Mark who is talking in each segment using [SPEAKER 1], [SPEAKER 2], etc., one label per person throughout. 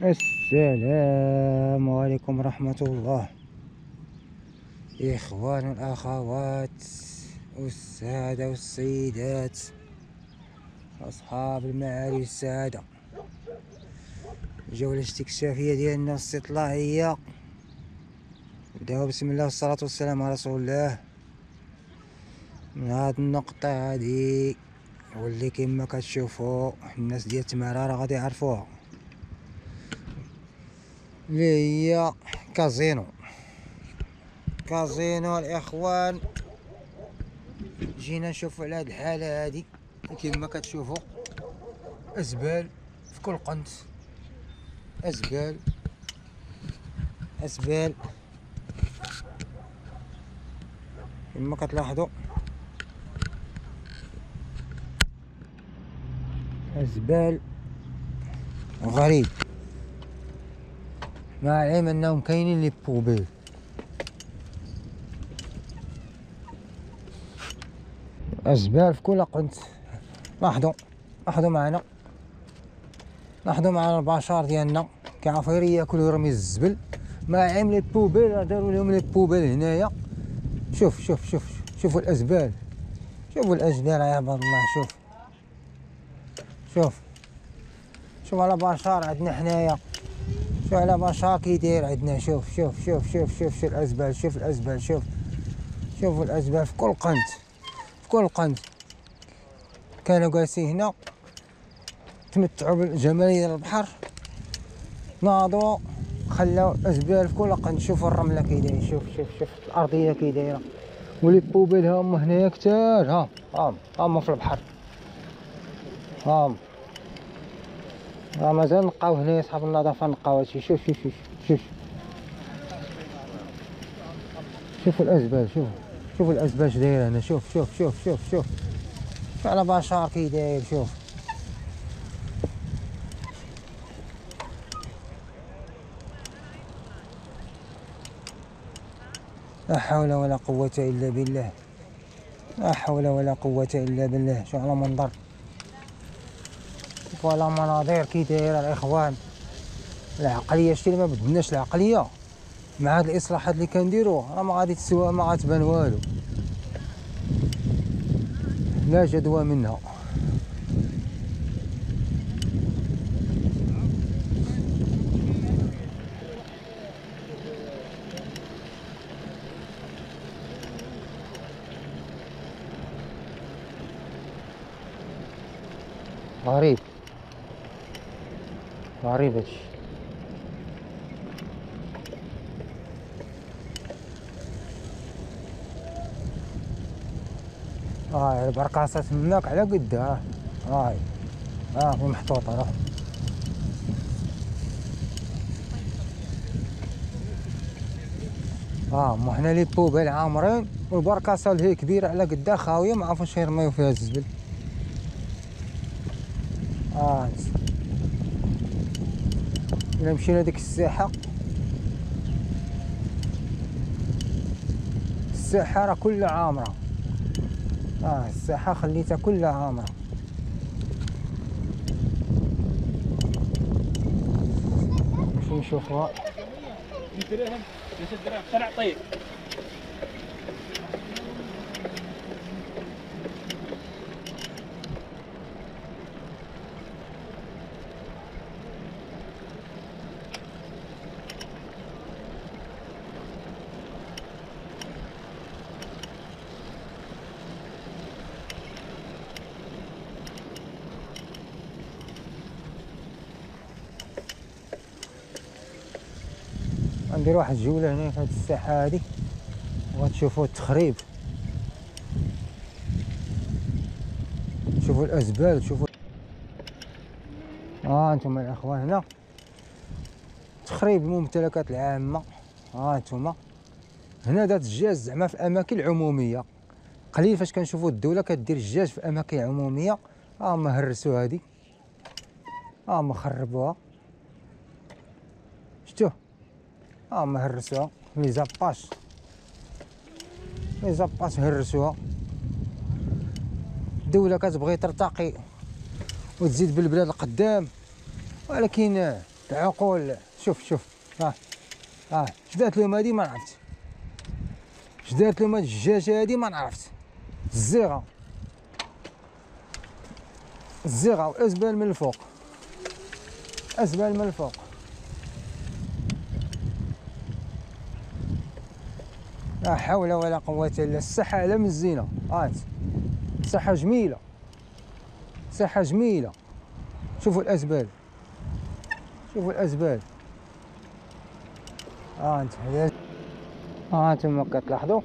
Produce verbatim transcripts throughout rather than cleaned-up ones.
[SPEAKER 1] السلام عليكم ورحمة الله. إخوان والأخوات والسادة والسيدات أصحاب المعالي السادة، الجولة الاستكشافية ديالنا الاستطلاعية نبداو بسم الله والصلاة والسلام على رسول الله. من هاد النقطة هادي واللي كما كتشوفوا الناس ديال تمارا راه غادي يعرفوها، اللي هي كازينو. كازينو الاخوان، جينا نشوفوا على هاد الحالة هادي كما كتشوفوا، ازبال في كل قنت، ازبال ازبال كما كتلاحظوا، ازبال غريب، مع العلم انهم كاينين لي بوبيل. ازبال في كل قنت. لاحظوا لاحظوا معنا لاحظوا معنا البشر ديالنا كيعرفوا ياكلوا يرمي الزبل، مع العلم لي بوبيل داروا لهم لي بوبيل هنايا. شوف شوف شوف شوفوا الازبال، شوفوا الازبال يا عباد الله. شوف شوف شوف على بشر عندنا حنايا، شوف على بشر كي داير عندنا. شوف شوف شوف شوف شوف شوف الازبال، شوف الازبال، شوف شوفوا الازبال في كل قنت، في كل قنت. كانوا جالسين هنا تمتعوا بالجمالية البحر، ناضوا خلاو ازبال في كل قنت. شوفوا الرمله كي دايره، شوف شوف شوف الارضيه كي دايره، ولي بوبيل هما هنايا كتار. ها هاهم هاهم في البحر، هاهم راه مازال نلقاو هنايا صحاب النظافه، نلقاو هادشي. شوف شوف شوف شوف شوفوا الازبال، شوف شوفوا الازبال اش دايره هنا. شوف شوف شوف شوف شوف شوف على بشار كي داير. شوف لا حول ولا قوة إلا بالله، لا حول ولا قوة إلا بالله. شو على منظر، ولا مناظر كي دايرة الإخوان. العقلية شتي ما بدلناش العقلية مع هاد الإصلاحات اللي كنديرو، راه ما غادي تسوى، ما غتبان والو، لا جدوى منها. غريب غريب هادشي. اه البركاسة تماك على قدها، هاي اه هي محطوطة. راه اه ما حنا لي بوبيل عامرين، والبركاسة اللي هي كبيرة على قدها خاوية، ما عرفوش يرميو فيها الزبل. اه إلا مشينا ديك الساحة، الساحة راه كلها عامرة. اه الساحة خليتها كلها عامرة. نمشي نشوفوها.
[SPEAKER 2] درهم ثلاثة دراهم سنعطيك.
[SPEAKER 1] غندير واحد الجولة هنا في هاد الساحة هادي، وغتشوفوا التخريب، شوفوا الازبال، شوفوا. ها انتم الاخوان هنا تخريب الممتلكات العامة. ها انتم هنا دات الجاز زعما في اماكن عمومية، قليل فاش كنشوفوا الدولة كدير الجاج في اماكن عمومية. ها هما هرسوا هادي، ها هما خربوها، شتو ها هما هرسوها. لي زاباش لي زاباش هرسوها. الدولة كتبغي ترتقي وتزيد بالبلاد القدام، ولكن العقول. شوف شوف ها ها اش دارت لهم هادي ما عرفت، اش دارت لهم هاد الدجاجه هادي ما عرفت. الزيغه الزيغه والازبال من الفوق، ازبال من الفوق. لا حول ولا قوة الا بالله. الساحة على من الزينة، هانت ساحة جميلة، ساحة جميلة. شوفوا الازبال، شوفوا الازبال. هانت هانتوما كتلاحظوا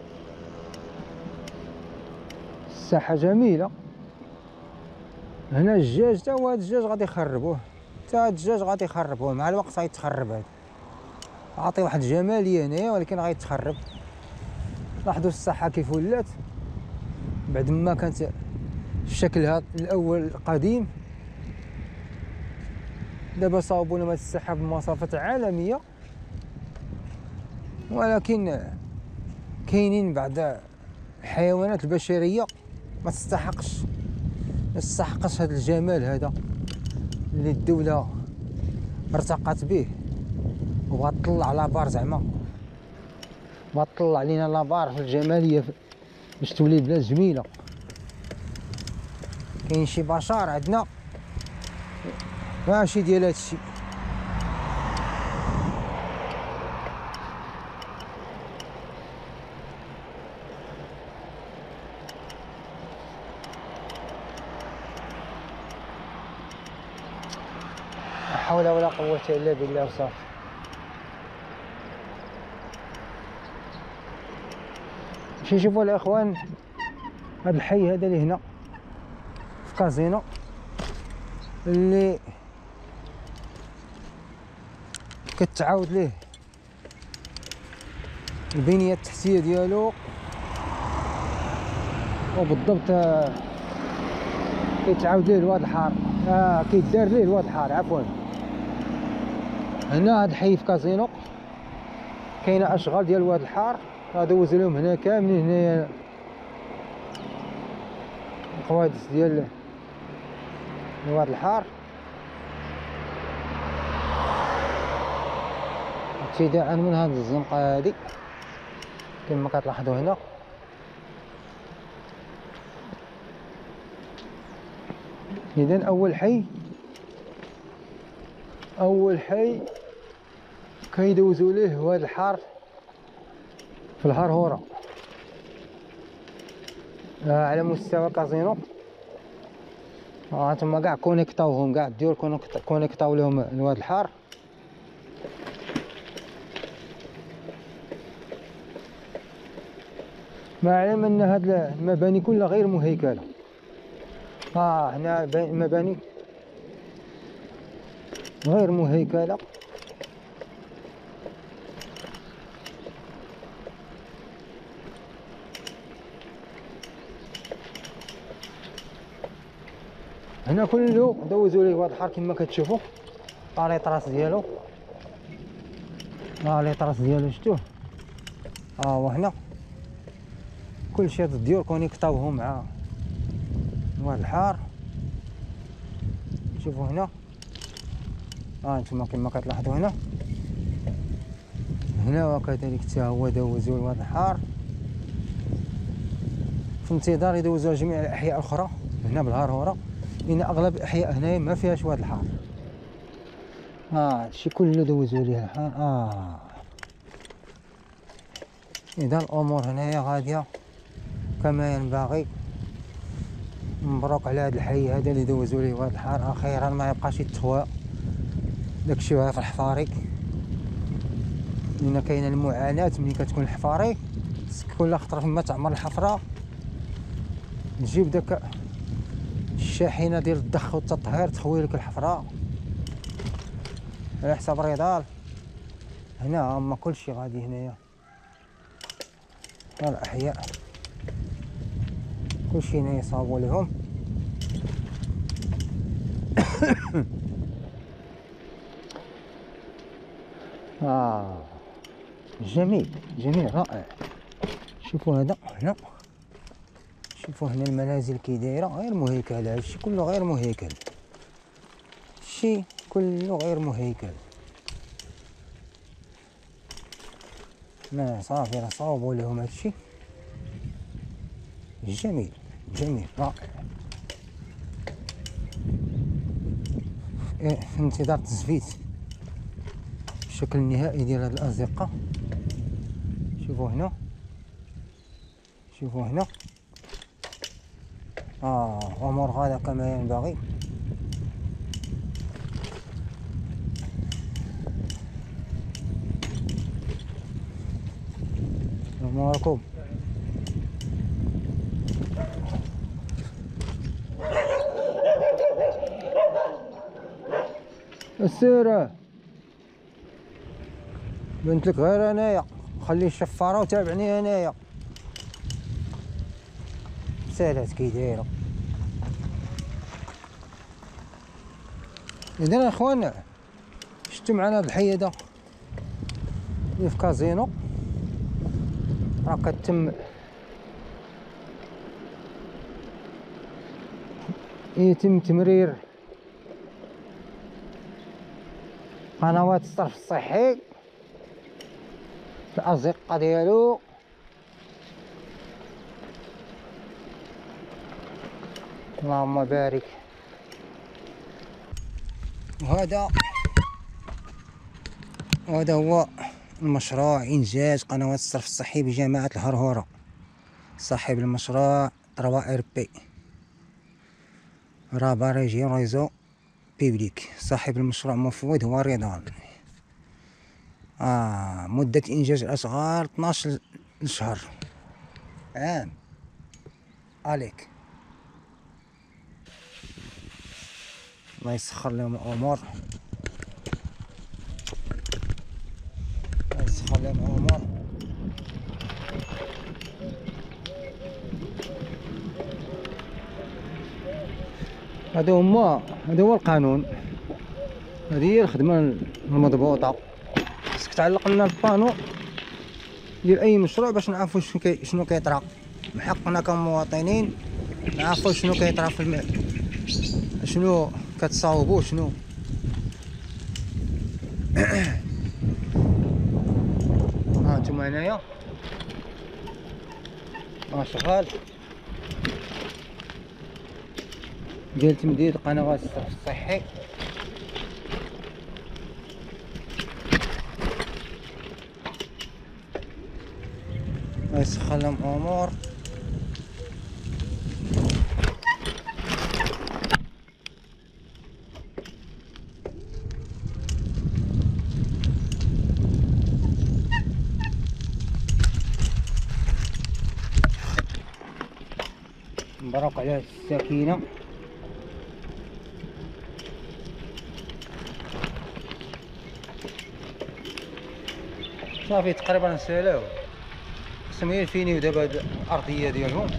[SPEAKER 1] الساحة جميلة. هنا الدجاج، تا هو هاد الدجاج غادي يخربوه، تا هاد الدجاج غادي يخربوه مع الوقت، غيتخرب هاد. عطي واحد الجمالية هنايا ولكن غيتخرب. لاحظوا الساحة كيف ولات بعد ما كانت شكلها الاول القديم. دابا صاوبوا لهم هاد الساحة بمواصفات عالمية، ولكن كاينين بعض الحيوانات البشرية ما تستحقش ما تستحقش هذا الجمال هذا اللي الدولة ارتقت به وبغات تطلع لابار، زعما بغات تطلع لينا لابار في الجمالية باش تولي بلاد جميلة. كاين شي بشر عندنا ماشي ديال هادشي. لا حول ولا قوة الا بالله. وصافي باش نشوفوا الاخوان هاد الحي هذا اللي هنا في كازينو، اللي كتعاود ليه البنية التحتية ديالو، وبالضبط كيتعاود ليه الواد الحار. اه كيدار ليه الواد الحار عفوا. هنا هاد الحي في كازينو كاينه اشغال ديال الواد الحار، دوز لهم هنا كاملين. هنايا القوادس ديال الواد الحار ابتداء من هاد الزنقه هادي كما كتلاحظوا هنا. اذا اول حي اول حي كيدوزوا ليه واد الحار في الهرهوره. آه على مستوى كازينو ها انتما كاع كونيكطاوهم، كاع الديور كونيكطاو لهم الواد الحار. مع العلم ان هاد المباني كلها غير مهيكله. ها هنا المباني غير مهيكله. هنا كله دوزوا ليه واد الحار كما كتشوفوا. ها لي طراس ديالو، ها لي طراس ديالو شفتوه. ها هو هنا كلشي هاد الديور كونيكطاوهم مع واد الحار. شوفوا هنا، ها انتما كما كتلاحظوا هنا هنا وكذلك حتى هو دوزوا الواد الحار في انتظار يدوزوا جميع الاحياء الاخرى هنا بالهرهوره، لان اغلب الاحياء هنايا ما فيهاش واد الحار. ها هادشي كله دوزوا ليه الحار. اه اذا الامور هنايا غاديه كما ينبغي. مبروك على هذا الحي هذا اللي دوزوا ليه واد الحار. اخيرا ما يبقاش يتخوى داكشي في الحفاري، لان كاينه المعاناه ملي كتكون الحفاري. كل خطره فما تعمر الحفره تجيب داك الشاحنه ديال الضخ والتطهير تخوي لك الحفره على حساب ريدال. هنا هما كلشي غادي هنايا الاحياء كلشي هنا يصاوبوا لهم. آه جميل جميل رائع. شوفوا هذا هنا، شوفوا هنا المنازل كي دايره غير مهيكله. هادشي كله غير مهيكل. شي كله غير مهيكل. ما صافي راه صاوبوا لهم هادشي جميل جميل رائع. إيه في انتظار تزفيت الشكل النهائي ديال هاد الازقه. شوفوا هنا شوفوا هنا اه امور غاده كما ينبغي. السلام عليكم. السيرة بنت لك غير انايا، خلي الشفاره وتابعني انايا. سالات كي دايره. اذا اخوان شفتوا معنا هاد الحياده اللي في كازينو راه كتم يتم تمرير قنوات الصرف الصحي في الازقه ديالو. اللهم بارك. وهذا وهذا هو المشروع إنجاز قنوات الصرف الصحي بجامعة الهرهورة. صاحب المشروع تروا ار بي رابا ريجيون ريزو بيبليك. صاحب المشروع مفوض هو رضوان. آه مدة إنجاز الأشغال اثناش شهر عام عليك. الله يسخر لهم الأمور، الله يسخر لهم الأمور. هذا هما هذا هو القانون، هذه هي الخدمة المضبوطة. خصك تعلق لنا البانو ديال أي مشروع باش نعرفو شنو كي شنو كيطرا. من حقنا كمواطنين نعرفو شنو كيطرا في الم... شنو كتصاوبو شنو. ها انتوما هنايا ها شغال ديال تمديد قنوات الصرف الصحي. الله يسخر لهم امور. مبروك على السكينة. صافي تقريبا سالاو خصهم غير يفينيو دابا هاد الارضيه ديالهم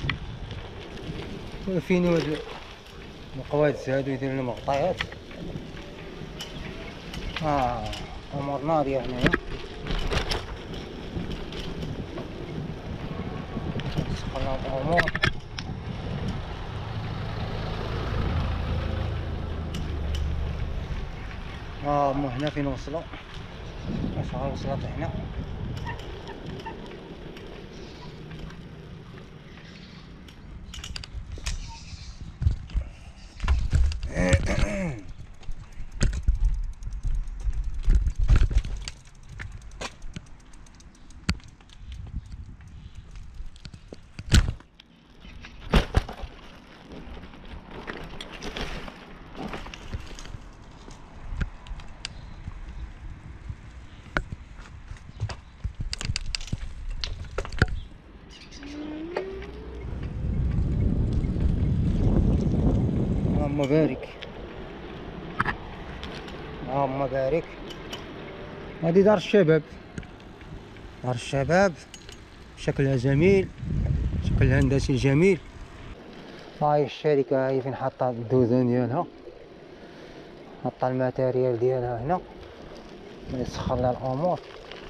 [SPEAKER 1] ويفينيو هاد القوادس هادو يديرو لهم غطايات. اه امور ناضيه هنايا. سخنا الامور. ها هما هنا فين وصلوا. اشغال وصلت هنا. اللهم بارك اللهم بارك. هذه دار الشباب، دار الشباب شكلها جميل، شكل هندسي جميل. هاي الشركة هاي فين حاطة الدوزان ديالها، حاطة الماتيريال ديالها هنا. ما يسخر لها الامور،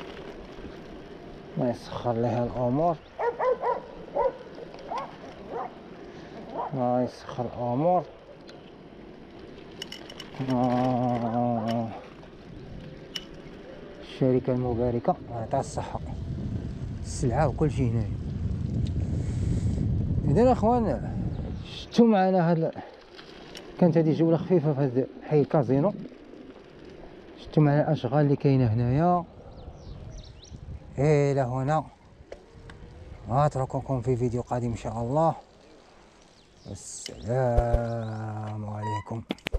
[SPEAKER 1] ما يسخر لها الامور، ما يسخر الامور. آه. الشركة المباركة يعطيها الصحة، السلعة وكل شيء هنايا. إذا اخوان شفتوا معنا هاد، كانت هذه جولة خفيفة في هاد حي الكازينو، شفتوا معنا الأشغال اللي كاينة هنايا. إلى هنا، أترككم في فيديو قادم إن شاء الله، والسلام عليكم.